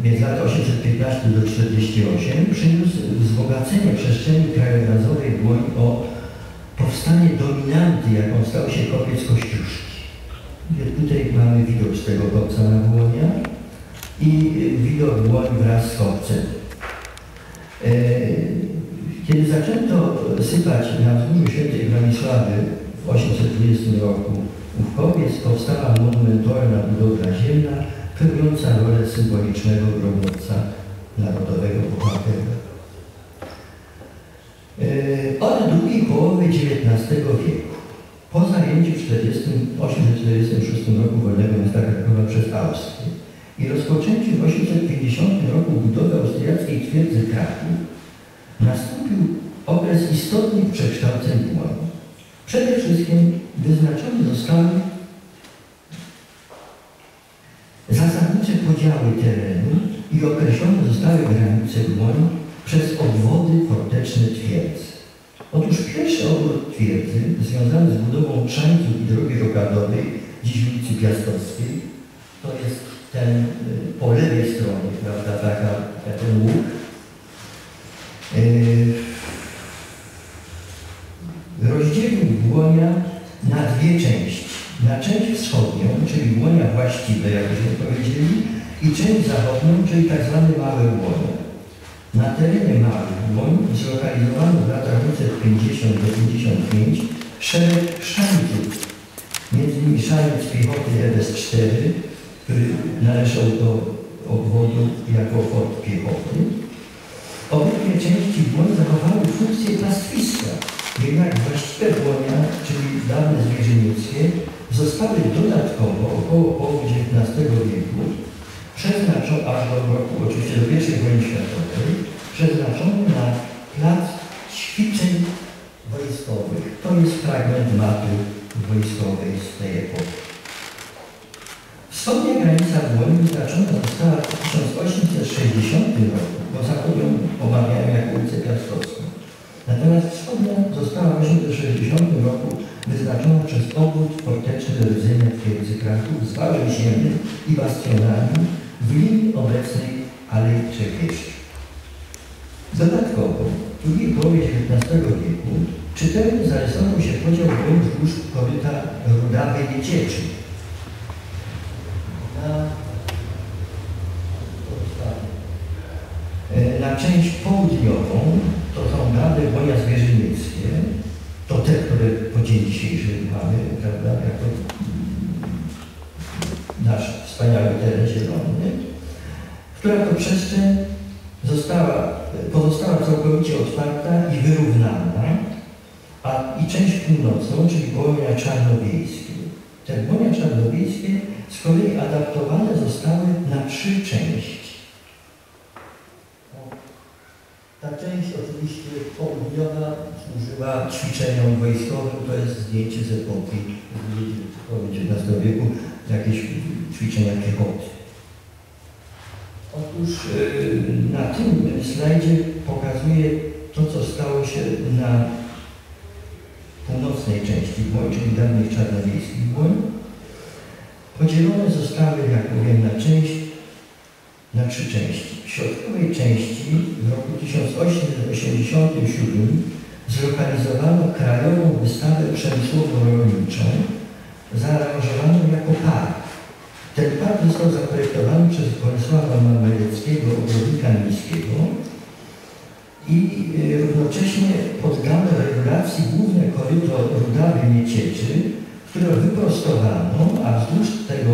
między lat 815 do 48 przyniósł wzbogacenie przestrzeni krajobrazowej Błoń o powstanie dominanty, jaką stał się kopiec Kościuszki. Tutaj mamy widok z tego kopca na Błonia i widok Błoń wraz z kopcem. Kiedy zaczęto sypać na wzgórzu Świętej Bronisławy w 820 roku ów kopiec, powstała monumentalna budowla ziemna, pełniąca rolę symbolicznego grobowca narodowego bohatera. Od drugiej połowy XIX wieku, po zajęciu w 846 roku wolnego miasta Krakowa przez Austrię i rozpoczęciu w 850 roku budowy austriackiej twierdzy Kraków, nastąpił okres istotnych przekształceń Błoni. Przede wszystkim wyznaczone zostały zasadnicze podziały terenu i określone zostały granice Błoni przez obwody forteczne twierdzy. Otóż pierwszy obwód twierdzy, związany z budową Trzańców i drogi rokadowej, dziś ulicy Piastowskiej, to jest ten po lewej stronie, prawda, ten łuk. Rozdzielił Błonia na dwie części. Na część wschodnią, czyli Błonia właściwe, jak żeśmy powiedzieli, i część zachodnią, czyli tak zwany Małe Błonie. Na terenie Małych Błoń zlokalizowano w latach 1950 do 1955 szereg szańców, między innymi szaniec piechoty RS-4, który należał do obwodu jako fort piechoty. Obydwie części Błoń zachowały funkcję pastwiska, jednak właściwe Błonia, czyli dawne zwierzynieckie, zostały dodatkowo około połowy XIX wieku przeznaczone, aż do roku, oczywiście do I wojny światowej, przeznaczone na plac ćwiczeń wojskowych. To jest fragment mapy wojskowej z tej epoki. Wschodnia granica Błoni wyznaczona została w 1860 roku, bo zachodnią omawiają jako ulicę Piastowską. Natomiast wschodnia została w 1860 roku wyznaczona przez obwód forteczny do rdzenia twierdzy Kraków z wałem ziemnym i bastionami w linii obecnej Alei Trzech Wieści. Dodatkowo w drugiej połowie XIX wieku czytelnie zarysował się podział Błoń wzdłuż koryta Rudawej Niecieczy. Na część południową to są dawne Błonia zwierzynieckie, to te, które po dzień dzisiejszy mamy, prawda, jako nasz wspaniały teren zielony, która to przestrzeń pozostała całkowicie otwarta i wyrównana, i część północną, czyli Błonia Czarnowiejskie. Te Błonia Czarnowiejskie z kolei adaptowane zostały na 3 części. Ta część oczywiście południowa służyła ćwiczeniom wojskowym, to jest zdjęcie z epoki XIX wieku, jakieś ćwiczenia piechoty. Otóż na tym slajdzie pokazuję to, co stało się na północnej części Błoń, czyli dawnych czarnowiejskich Błoń. Podzielone zostały, jak powiem, na 3 części. W środkowej części w roku 1887 zlokalizowano Krajową Wystawę Przemysłowo-Rolniczą, zaaranżowaną jako park. Ten park został zaprojektowany przez Bolesława Mameleckiego, ogrodnika miejskiego, i równocześnie poddano regulacji główne koryto Rudawy-Niecieczy, które wyprostowano, a wzdłuż tego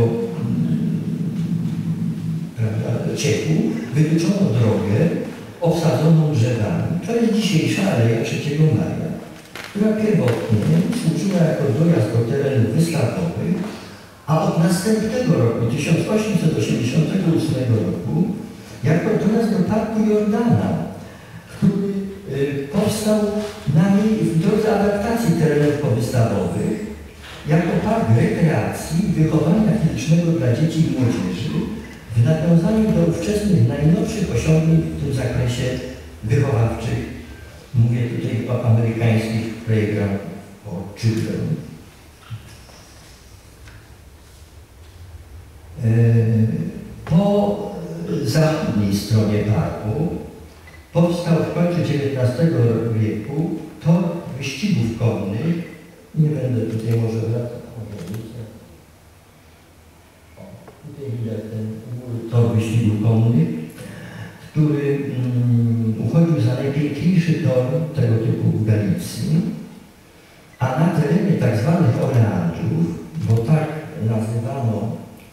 cieku wytyczono drogę obsadzoną drzewami. To jest dzisiejsza Aleja 3 Maja, która pierwotnie służyła jako dojazd do terenów wystawowych, a od następnego roku, 1888 roku, jako dojazd do Parku Jordana, który powstał na niej w drodze adaptacji terenów powystawowych, jako park rekreacji, wychowania fizycznego dla dzieci i młodzieży, w nawiązaniu do ówczesnych najnowszych osiągnięć w tym zakresie wychowawczych. Mówię tutaj o amerykańskich playground for children. Po zachodniej stronie parku powstał w końcu XIX wieku tor wyścigów konnych. Nie będę tutaj może wracać. Tutaj widać ten tor wyścigów konnych, który uchodził za najpiękniejszy tor tego typu w Galicji, a na terenie tak zwanych Orleanów, bo tak nazywano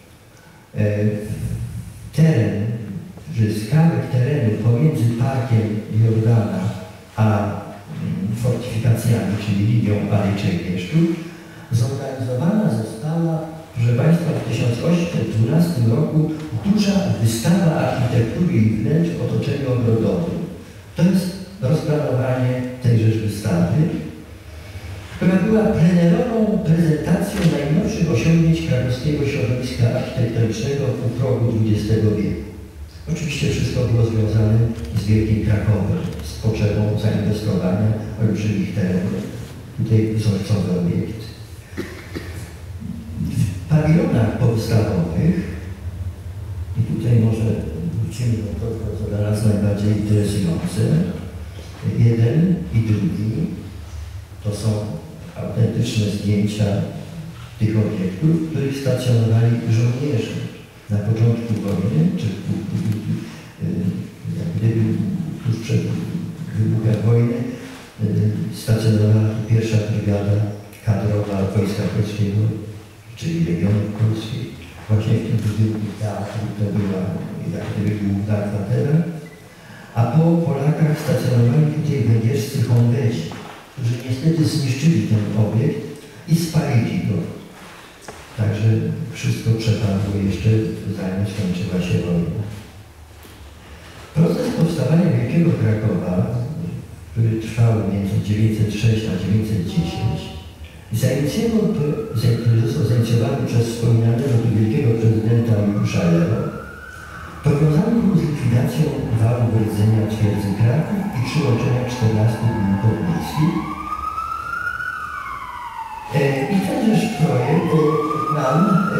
teren, że skałek terenu pomiędzy parkiem Jordana a fortyfikacjami, czyli linią Paryczy Bieszczów, zorganizowana została, proszę Państwa, w 1812 roku duża wystawa architektury i wnętrz w otoczeniu ogrodowym. To jest rozplanowanie tejże wystawy, która była plenerową prezentacją najnowszych osiągnięć krakowskiego środowiska architektonicznego u progu XX wieku. Oczywiście wszystko było związane z Wielkim Krakowem, z potrzebą zainwestowania olbrzymich terenów. Tutaj wzorcowy obiekt. W pawilonach powystawowych, i tutaj może wrócimy do tego, co dla nas najbardziej interesujące, jeden i drugi to są autentyczne zdjęcia tych obiektów, w których stacjonowali żołnierze na początku wojny, czy jak gdyby tuż przed wybuchem wojny stacjonowała pierwsza brygada kadrowa Wojska Polskiego, czyli Legionów Polskich. Właśnie w tym budynku teatru to była jak gdyby główna kwatera, a po Polakach stacjonowali tutaj węgierscy Honderzi, którzy niestety zniszczyli ten obiekt i spalili go. Także wszystko przepadło jeszcze, zanim skończyła się wojna. Proces powstawania Wielkiego Krakowa, który trwał między 1906 a 1910, został zainicjowany przez wspominanego tu wielkiego prezydenta Juliusza Leo, powiązany był z likwidacją wału rdzenia twierdzy Kraków i przyłączenia 14 gmin podmiejskich. I tenż projekt ten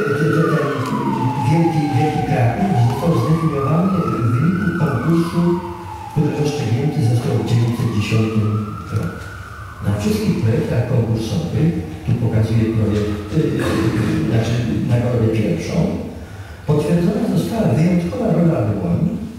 wielki Kraków został zdefiniowany w wyniku konkursu, który rozstrzygnięty został w 1910 roku. Na wszystkich projektach konkursowych, tu pokazuję projekt, znaczy nagrodę pierwszą, potwierdzona została wyjątkowa rola błoń,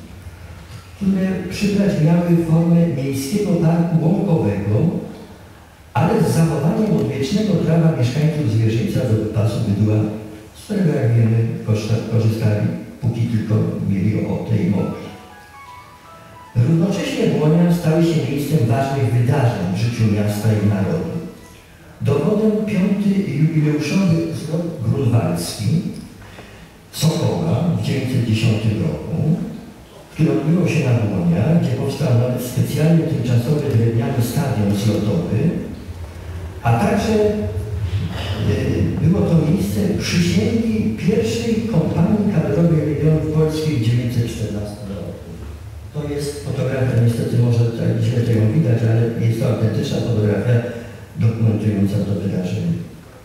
które przybrać miały formę miejskiego parku łąkowego, ale z zachowaniem odwiecznego prawa mieszkańców Zwierzyńca do wypasu bydła, z którego, jak wiemy, korzystali, póki tylko mieli ochotę i mogli. Równocześnie Błonia stały się miejscem ważnych wydarzeń w życiu miasta i narodu. Dowodem 5. jubileuszowy zlot grunwaldzki Sokoła w 1910 roku, który odbyło się na Błoniach, gdzie powstał nawet specjalny tymczasowy drewniany stadion zlotowy, a także było to miejsce przysięgi pierwszej kompanii kadrowej Legionów Polskich w 1914 roku. To jest fotografia, niestety może tak źle tego widać, ale jest to autentyczna fotografia dokumentująca to wydarzenie.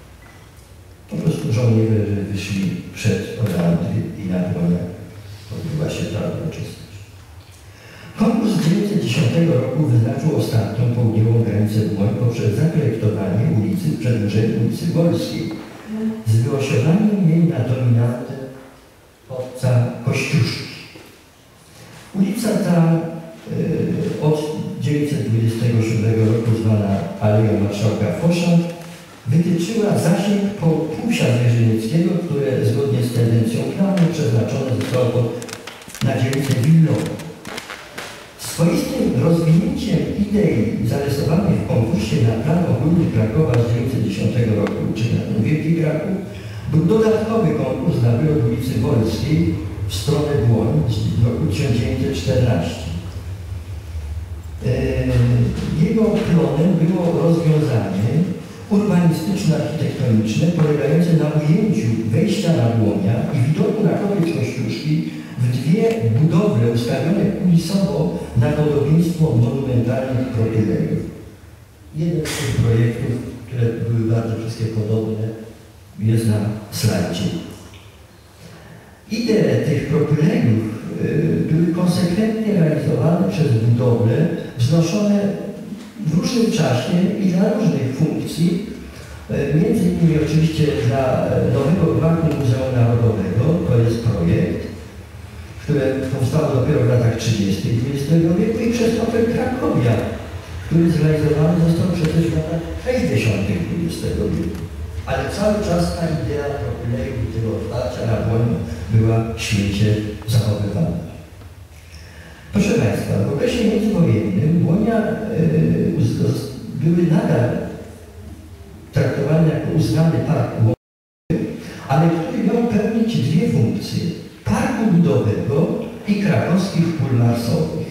Po prostu żołnierze wyszli przed Orlandy i na Błoniach odbyła się ta uroczystość. Konkurs 1910 roku wyznaczył ostatnią południową granicę Błoń poprzez zaprojektowanie ulicy w przedłużeniu ulicy Wolskiej z wyosiowaniem jej na dominantę chłopca Kościuszki. Ulica ta od 1927 roku zwana Aleją Marszałka Fosza wytyczyła zasięg Półsia Zwierzynieckiego, które zgodnie z tendencją planu przeznaczone zostało na dzielnicę willową. Swoistym rozwinięciem idei zarysowanej w konkursie na plan ogólny Krakowa z 1910 roku, czyli na ten Wielki Kraków, był dodatkowy konkurs na wylot ulicy Wolskiej w stronę Błoń w roku 1914. Jego plonem było rozwiązanie urbanistyczno-architektoniczne polegające na ujęciu wejścia na Błonia i widoku na koniec Kościuszki w dwie budowle ustawione kulisowo na podobieństwo monumentalnych propylejów. Jeden z tych projektów, które były bardzo wszystkie podobne, jest na slajdzie. Ideę tych propylejów były konsekwentnie realizowane przez budowle wznoszone w różnym czasie i dla różnych funkcji, między innymi oczywiście dla nowego gmachu Muzeum Narodowego, to jest projekt, które powstało dopiero w latach 30. XX wieku i przez Hotel Krakowia, który zrealizowany został przecież w latach 60. XX wieku. Ale cały czas ta idea Propileju i tego otwarcia na Błoń była święcie zachowywana. Proszę Państwa, w okresie międzywojennym Błonia były nadal traktowane jako uznany park łonowy, ale który miał pełnić dwie funkcje: parku ludowego i krakowskich pól marsowych.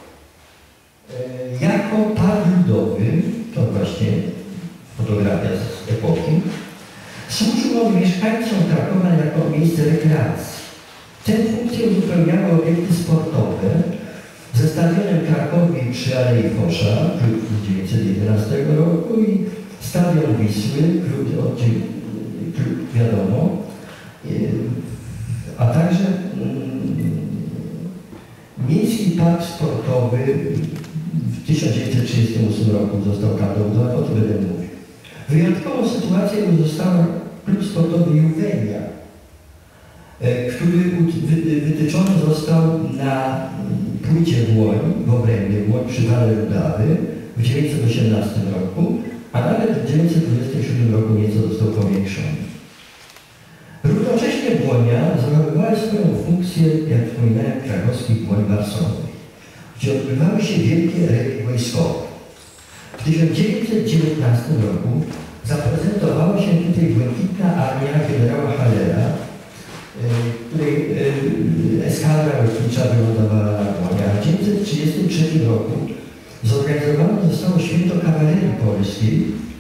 Jako park ludowy, to właśnie fotografia z epoki, służył on mieszkańcom Krakowa jako miejsce rekreacji. Tę funkcję uzupełniały obiekty sportowe ze stadionem Krakowi przy Alei Fosza, klub 1911 roku, i stadion Wisły, klub wiadomo, a także Miejski Park Sportowy w 1938 roku został tam dobudowany, o tym będę mówił. Wyjątkową sytuacją została klub sportowy Juwenia, który wytyczony został na płycie Błoń, w obrębie Błoń przy Wale Rudawy w 1918 roku, a nawet w 1927 roku nieco został powiększony. Równocześnie Błonia zachowywała swoją funkcję, jak wspominałem, krakowskich Błoń marsowych, gdzie odbywały się wielkie rejdy wojskowe. W 1919 roku zaprezentowała się tutaj błękitna armia generała Hallera, której eskadra lotnicza wylądowała na Błonie, a w 1933 roku zorganizowane zostało święto kawalerii polskiej,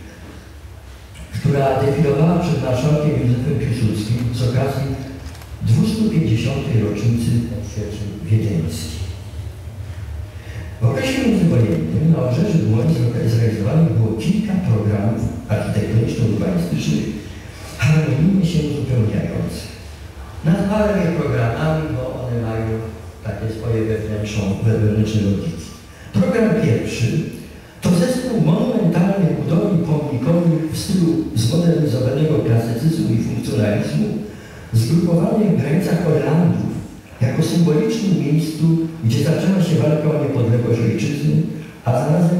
która defilowała przed marszałkiem Józefem Piłsudskim z okazji 250. rocznicy Świeczów Wiedeńskich. W okresie międzywojennym na obrzeży Błoń zrealizowanych było kilka programów architektoniczno-urbanistycznych harmonijnie się uzupełniających. Nazwałem je programami, bo one mają takie swoje wewnętrzne logiki. Program pierwszy to zespół monumentalnych budowli pomnikowych w stylu zmodernizowanego klasycyzmu i funkcjonalizmu, zgrupowanych w granicach Orlandów jako symbolicznym miejscu, gdzie zaczęła się walka o niepodległość ojczyzny, a zarazem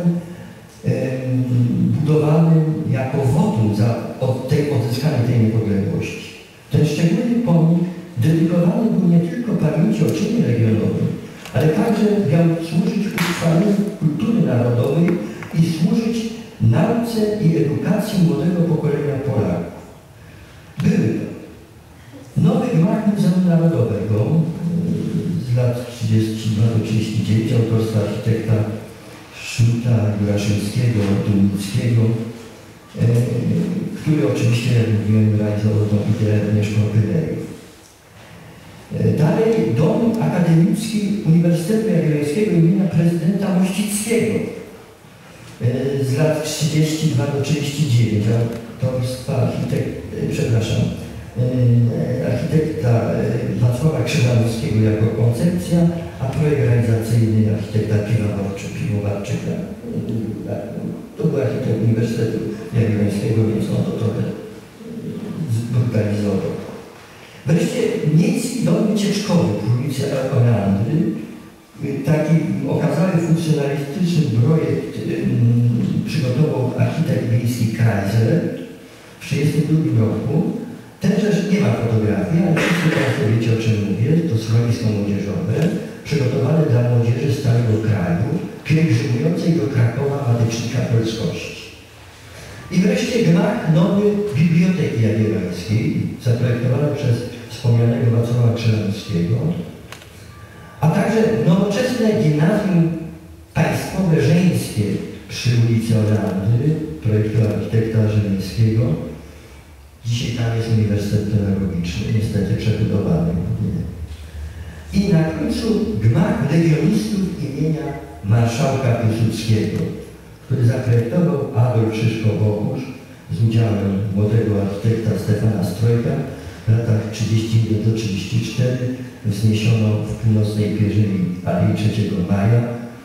budowanym jako wotum za odzyskanie tej niepodległości. Ten szczególny pomnik dedykowany był nie tylko pamięci o czynie regionowym, ale także miał służyć utrwaleniu kultury narodowej i służyć nauce i edukacji młodego pokolenia Polaków. Były to nowy gmach Muzeum Narodowego z lat 32-39 autorstwa architekta Szmita, Juraszewskiego, Dumnickiego, który oczywiście, jak mówiłem, realizował tą ideę Agnieszki Propileju. Dalej dom akademicki Uniwersytetu Jagiellońskiego imienia prezydenta Mościckiego z lat 32 do 39, autorstwa architekta Wacława Krzyżanowskiego jako koncepcja, a projekt realizacyjny architekta Piwowarczyka. To był architekt Uniwersytetu Jagiellońskiego, więc on to trochę zbrutalizował. Wreszcie Miejski Dom Wycieczkowy w ulicy Orlandy, taki okazały funkcjonalistyczny projekt przygotował architekt miejski Kaiser w 1932 roku. Ten rzecz nie ma fotografii, ale wszyscy Państwo wiecie, o czym mówię. To schronisko młodzieżowe, przygotowane dla młodzieży z całego kraju, pielgrzymującej do Krakowa Matecznika Polskości. I wreszcie gmach nowy Biblioteki Jagiellońskiej, zaprojektowany przez wspomnianego Wacława Krzyżanowskiego, a także nowoczesne gimnazjum państwowe żeńskie przy ulicy Orlandy, projektu architekta Żeleńskiego. Dzisiaj tam jest Uniwersytet Pedagogiczny, niestety przebudowany. I na końcu gmach legionistów imienia marszałka Piłsudskiego, który zaprojektował Adolf Szyszko-Bogusz z udziałem młodego architekta Stefana Strojka w latach 31 do 34 w wzniesiono w północnej pierzyni Alei 3 Maja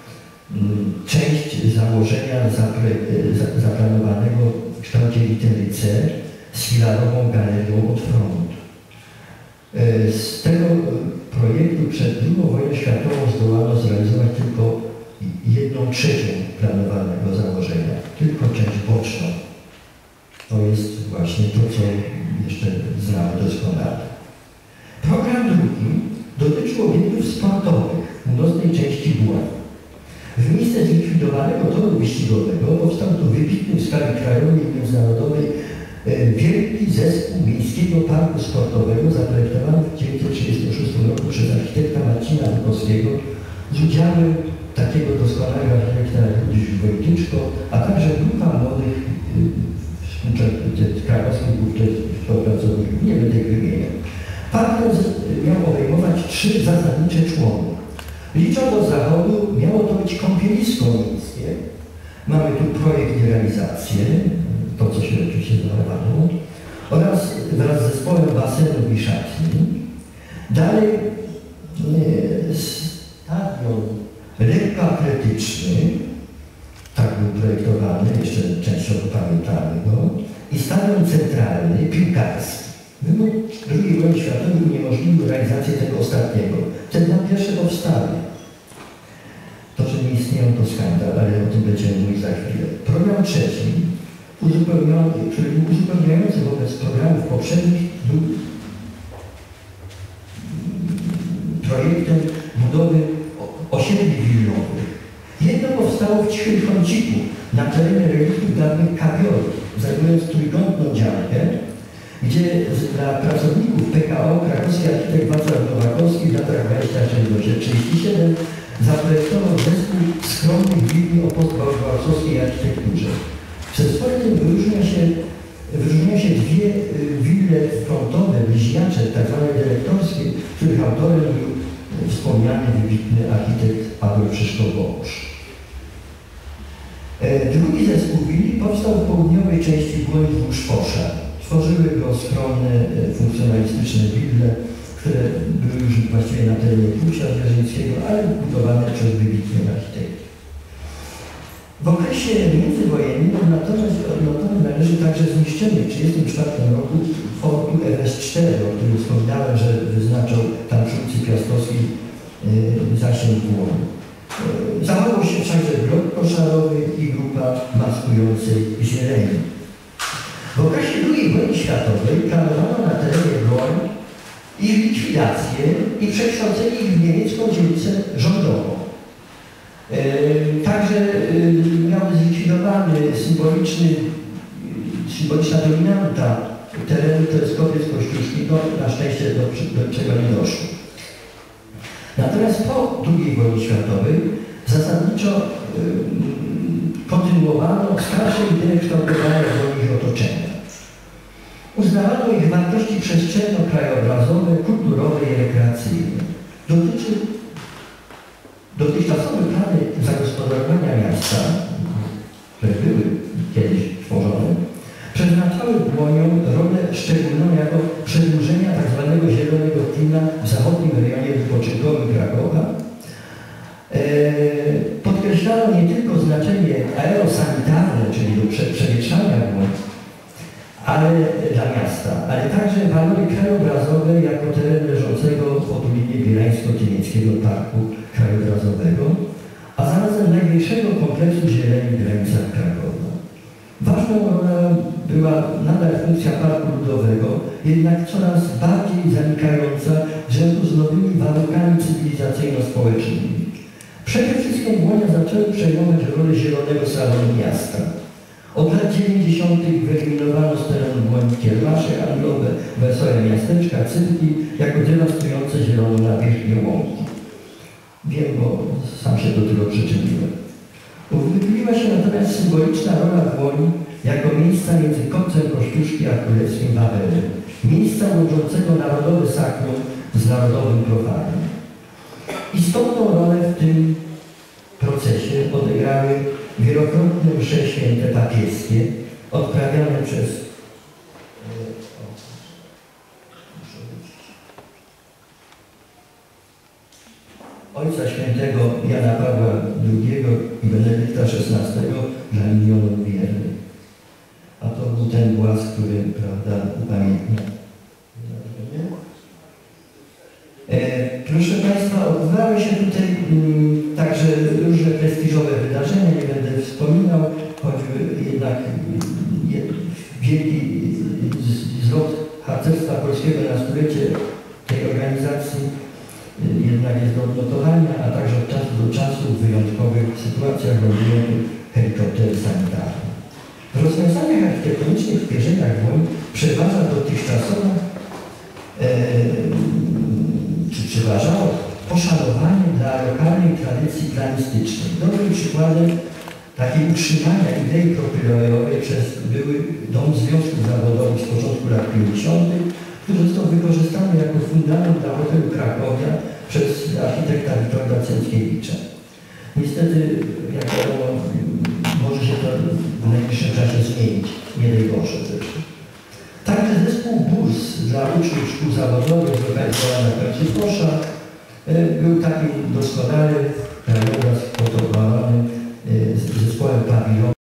część założenia zaplanowanego w kształcie litery C z filarową galerią od frontu. Z tego projektu przed II wojną światową zdołano zrealizować tylko 1/3 planowanego założenia, tylko część boczną. To jest właśnie to, co jeszcze znamy doskonale. Program drugi dotyczył obiektów sportowych w północnej części Buław. W miejsce zlikwidowanego toru wyścigowego powstał tu wybitny w skali krajowej i międzynarodowej wielki zespół Miejskiego Parku Sportowego zaprojektowany w 1936 roku przez architekta Marcina Bukowskiego z udziałem takiego doskonałego architekta jak Wojtyczko, a także grupa młodych krakowskich współpracowników, nie będę ich wymieniał. Park miał obejmować 3 zasadnicze człony. Licząc do zachodu, miało to być kąpielisko miejskie. Mamy tu projekt i realizację, to co się oczywiście zachowało, oraz wraz z zespołem basenów i szatni. Dalej stadion lekkoatletyczny, tak był projektowany, jeszcze częściowo pamiętamy go, i stadion centralny, piłkarski. Wymóg II wojny światowej uniemożliwił realizację tego ostatniego. Ten na pierwsze powstanie. To, że nie istnieją, to skandal, ale o tym będziemy mówić za chwilę. Program trzeci, który był uzupełniający wobec programów poprzednich, był projektem budowy osiedli willowych. Jedno powstało w Cichym Kąciku, na terenie reliktów dawnych kawiorów, zajmując trójkątną działkę, gdzie dla pracowników PKO krakowski architekt Wacław Nowakowski w latach 26-37 zaprojektował zespół skromnych willi o postbałgowskiej architekturze. Przez swoje tym wyróżniają się 2 wille frontowe, bliźniacze, tzw. dyrektorskie, których autorem był wspomniany wybitny architekt Paweł Krzysztof-Bogusz. Drugi zespół willi powstał w południowej części Błoni wzdłuż Fosza. Tworzyły go skromne, funkcjonalistyczne wille, które były już właściwie na terenie Półsia Zwierzyńskiego, ale budowane przez wybitnych architektów. W okresie międzywojennym natomiast należy także zniszczenie w 1934 roku fortu RS-4, o którym wspominałem, że wyznaczał tam przywódcy Piastowski zasięg Błoni. Zachował się także blok koszarowy i grupa maskującej zieleni. W okresie II wojny światowej planowano na terenie Błoni ich likwidację i przekształcenie ich w niemiecką dzielnicę rządową. Także miał zlikwidowany symboliczna dominanta terenu, to jest Kopiec Kościuszki, na szczęście do czego nie doszło. Natomiast po II wojnie światowej zasadniczo kontynuowano starsze idee kształtowania woli ich otoczenia. Uznawano ich wartości przestrzenno-krajobrazowe, kulturowe i rekreacyjne. Dotychczasowe plany zagospodarowania miasta, które były kiedyś tworzone, przeznaczały Błonią rolę szczególną jako przedłużenia tzw. zielonego klina w zachodnim rejonie wypoczynkowym Krakowa. Podkreślano nie tylko znaczenie aerosanitarne, czyli do przemieszczania Błoni, ale dla miasta, ale także walory krajobrazowe jako teren leżącego w otulinie Bielańsko-Tymieckiego Parku Krajobrazowego, a zarazem największego kompleksu zieleni w granicach Krakowa. Ważną rolą była nadal funkcja parku ludowego, jednak coraz bardziej zanikająca w związku z nowymi warunkami cywilizacyjno-społecznymi. Przede wszystkim Błonia zaczęły przejmować rolę zielonego salonu miasta. Od lat 90. wyeliminowano z terenu Błoni kiermasze handlowe, wesołe miasteczka, cyrki, jako dewastujące zieloną nawierzchnię łąki. Wiem, bo sam się do tego przyczyniłem. Wychyliła się natomiast symboliczna rola Błoni jako miejsca między Kopcem Kościuszki a Królewskim Wawelem. Miejsca łączącego narodowe sakrum z narodowym profanem. Istotną rolę w tym procesie odegrały wielokrotne msze święte papieskie, odprawiane przez Ojca Świętego Jana Pawła II i Benedykta XVI dla milionów wiernych. A to był ten głaz, który, prawda, upamiętnia. Proszę Państwa, odbywały się tutaj także różne prestiżowe wydarzenia, nie będę wspominał, choćby jednak wielki zlot harcerstwa polskiego na stulecie tej organizacji jednak jest do odnotowania, a także od czasu do czasu w wyjątkowych sytuacjach lądują helikoptery sanitarne. W rozwiązaniach architektonicznych w Pierzyniach Woń przeważa dotychczasowa przeważało poszanowanie dla lokalnej tradycji planistycznej. Dobrym przykładem takiej utrzymania idei propylejowej przez były Dom Związków Zawodowych z początku lat 50., który został wykorzystany jako fundament dla hotelu Krakowia przez architekta Witolda Cęckiewicza. Niestety, jak wiadomo, może się to w najbliższym czasie zmienić, nie daj Boże zresztą. Także zespół BUS dla uczniów szkół zawodowych zlokalizowany na końcu kosza był taki doskonały krajobraz fotografowany z zespołem pawilonu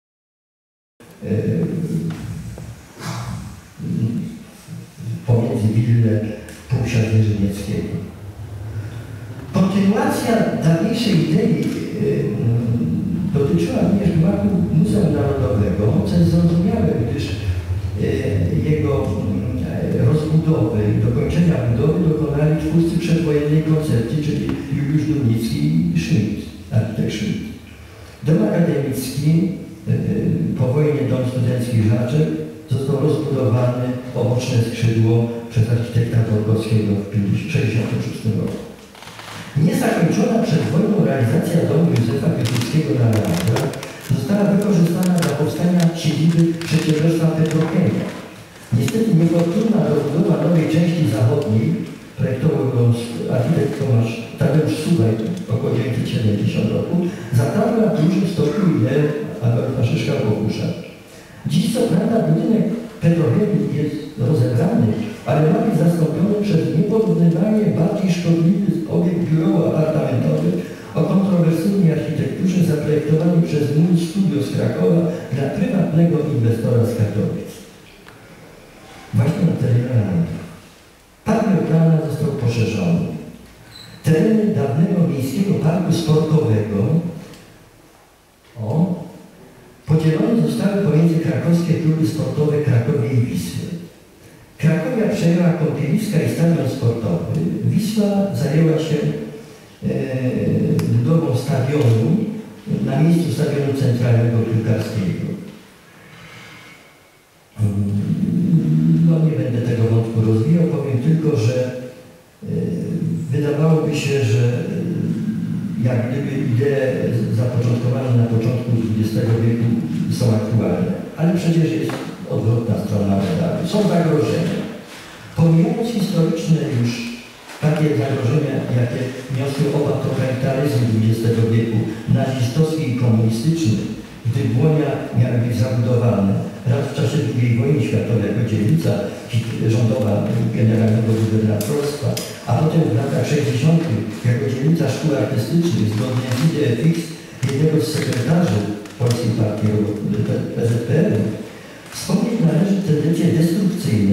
pomiędzy willę Półsia Wierzynieckiego. Kontynuacja dawniejszej idei dotyczyła również gmachu Muzeum Narodowego, co jest zrozumiałe, gdyż jego rozbudowy i dokończenia budowy dokonali twórcy przedwojennej koncepcji, czyli Juliusz Dumnicki i Schmidt, architekt Schmidt. Dom akademicki, po wojnie dom studencki Żaczek, został rozbudowany o boczne skrzydło przez architekta Dolgowskiego w 1966 roku. Niezakończona przed wojną realizacja domu Józefa Piłsudskiego na Leandra została wykorzystana dla powstania siedziby przedsiębiorstwa Petrochemia. Niestety niefortunna rozbudowa nowej części zachodniej, projektował ją architekt Tomasz Tadeusz Suwaj około 1970 roku, zatarła w dużym stopniu ideę Adolfa Szyszka-Bohusza. Dziś co prawda budynek Petrochemii jest rozebrany, ale ma być zastąpiony przez nieporównywalnie bardziej szkodliwy obiekt biurowo-apartamentowy o kontrowersyjnej architekturze zaprojektowany przez MUN Studio z Krakowa dla prywatnego inwestora z Katowic. Właśnie na terenie Leandra. Park Jordana został poszerzony. Tereny dawnego miejskiego parku sportowego podzielone zostały pomiędzy krakowskie kluby sportowe Krakowie i Wisły. Krakowia przejęła kąpieliska i stadion sportowy. Wisła zajęła się budową stadionu na miejscu stadionu centralnego piłkarskiego. No nie będę tego wątku rozwijał, powiem tylko, że wydawałoby się, że jak gdyby idee zapoczątkowane na początku XX wieku są aktualne, ale przecież jest odwrotna strona medalu. Są zagrożenia. Pomijając historyczne już takie zagrożenia, jakie niosły oba totalitaryzmy XX wieku, nazistowski i komunistyczny, gdy Błonia miały być zabudowane raz w czasie II wojny światowej jako dzielnica rządowa generalnego gubernatorstwa, a potem w latach 60. jako dzielnica szkół artystycznych zgodnie z ideą fix jednego z sekretarzy Polskiej Partii PZPR-u, wspomnieć należy tendencje destrukcyjne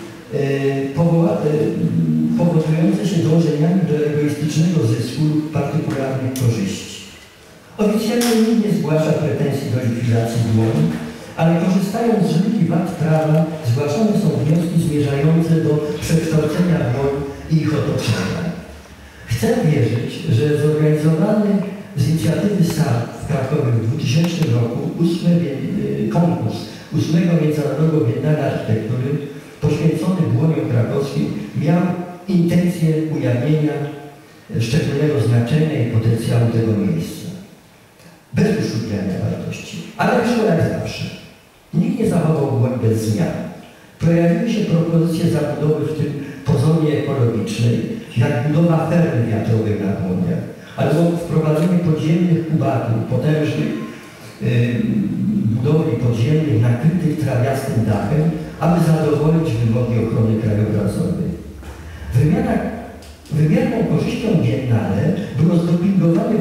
powodujące się dążeniami do egoistycznego zysku lub partykularnych korzyści. Oficjalnie nikt nie zgłasza pretensji do likwidacji Błoni, ale korzystając z luki wad prawa zgłaszane są wnioski zmierzające do przekształcenia Błoni i ich otoczenia. Chcę wierzyć, że zorganizowany z inicjatywy SAR w Krakowie w 2000 roku konkurs 8. Międzynarodowego Biennale Architektury poświęcony Błoniom Krakowskim miał intencję ujawnienia szczególnego znaczenia i potencjału tego miejsca. Bez uszczuplania wartości, ale wyszło jak zawsze. Nikt nie zachował Błoń bez zmian. Pojawiły się propozycje zabudowy, w tym pozornie ekologicznej, jak budowa fermy wiatrowej na Błoniach, albo wprowadzenie podziemnych kubatów, potężnych budowli podziemnych nakrytych trawiastym dachem, aby zadowolić wymogi ochrony krajobrazowej. Wymierną korzyścią biennale było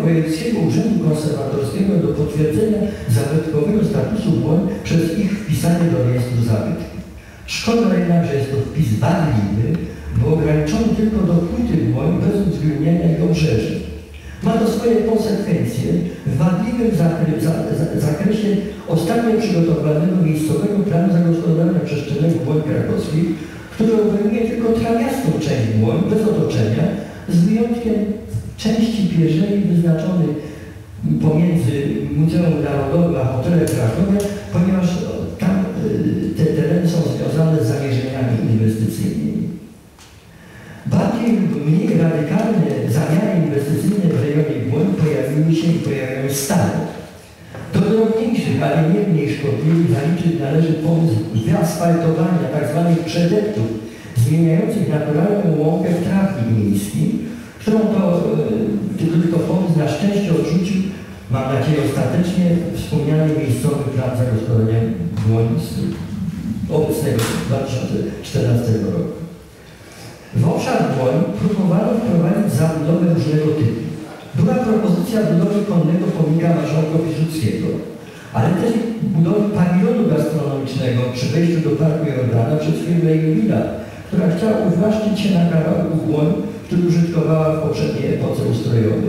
Wojewódzkiego Urzędu Konserwatorskiego do potwierdzenia zabytkowego statusu błoń przez ich wpisanie do rejestru zabytków. Szkoda jednak, że jest to wpis wadliwy, bo ograniczony tylko do płyty błoń bez uwzględnienia ich obrzeży. Ma to swoje konsekwencje w wadliwym zakresie ostatnio przygotowanego miejscowego planu zagospodarowania przestrzennego błoń krakowskich, który obejmuje tylko trawiastą część błoń bez otoczenia, z wyjątkiem części pierzei wyznaczonej pomiędzy Muzeum Narodowym a Hotelem Krakowie, ponieważ tam te tereny są związane z zamierzeniami inwestycyjnymi. Bardziej lub mniej radykalne zamiary inwestycyjne w rejonie błoń pojawiły się i pojawiają stale. Do drobniejszych, ale nie mniej szkodliwych zaliczyć należy pomysł wyasfaltowania tzw. przedeptów zmieniających naturalną łąkę w trawnik miejski, którą to tylko pomysł na szczęście odrzucił, mam nadzieję ostatecznie, wspomniany miejscowy plan zagospodarowania błoń z obecnego 2014 roku. W obszar błoń próbowano wprowadzić zabudowę różnego typu. Była propozycja budowy konnego pomnika marszałka Piłsudskiego, ale też budowy pawilonu gastronomicznego przy wejściu do Parku Jordana przez firmę Juwila, która chciała uwłaszczyć się na kawałku błoń, który użytkowała w poprzedniej epoce ustrojowej.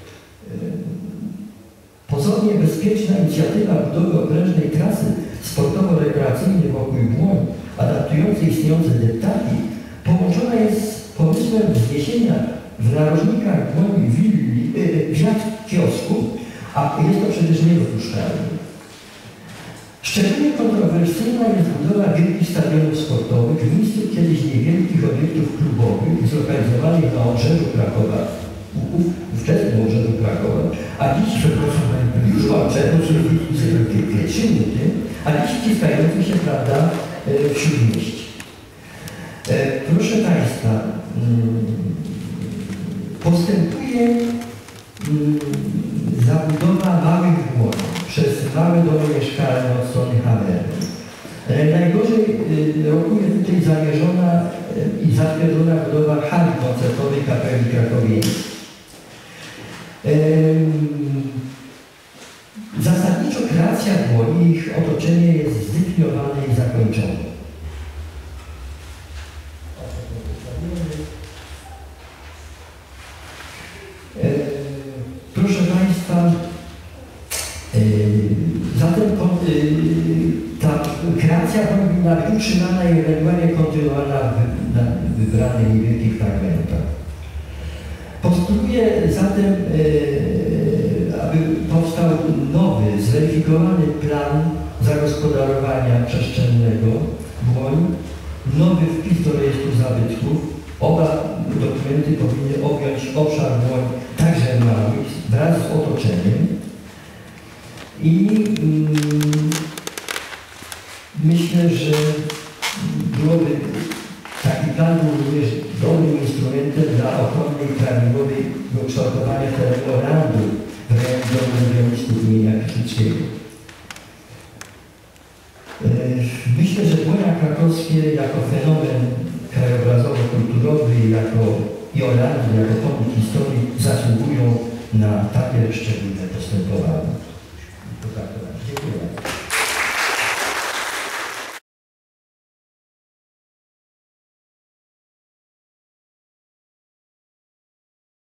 Pozornie bezpieczna inicjatywa budowy okrężnej trasy sportowo-rekreacyjnej wokół błoń, adaptującej istniejące deptaki, połączona jest z pomysłem wzniesienia w narożnikach błoń wiatr kiosków, a jest to przecież niedopuszczalne. Szczególnie kontrowersyjna jest budowa wielkich stadionów sportowych w miejscu kiedyś niewielkich obiektów klubowych zlokalizowanych na obrzeżu Krakowa, ówczesnym obrzeżu Krakowa, a dziś, przepraszam, już kończę, a dziś wciskających się, prawda, w śródmieście. Proszę Państwa, postępuje zabudowa małych błoń przez małe domy mieszkalne od strony Hamery. Najgorzej rokuje tutaj zamierzona i zatwierdzona budowa hali koncertowej Kapeli Krakowiejskiej. Zasadniczo kreacja błoni i ich otoczenie jest zdefiniowane i zakończone. Proszę Państwa, zatem ta kreacja powinna być utrzymana i ewentualnie kontynuowana na wybranych niewielkich fragmentach. Postuluję zatem, aby powstał nowy, zweryfikowany plan zagospodarowania przestrzennego błoń, nowy wpis do rejestru zabytków. Oba dokumenty powinny objąć obszar błoń także małych wraz z otoczeniem i myślę, że byłoby taki plan był również dobrym instrumentem dla ochrony prawidłowego kształtowania terenu Orandu w rejonie domu regionistów imienia Piłsudskiego. Myślę, że błonia krakowskie jako fenomen krajobrazowo-kulturowy i Orandy jako pomnik historii zasługują na takie szczególne postępowanie. Dziękuję bardzo.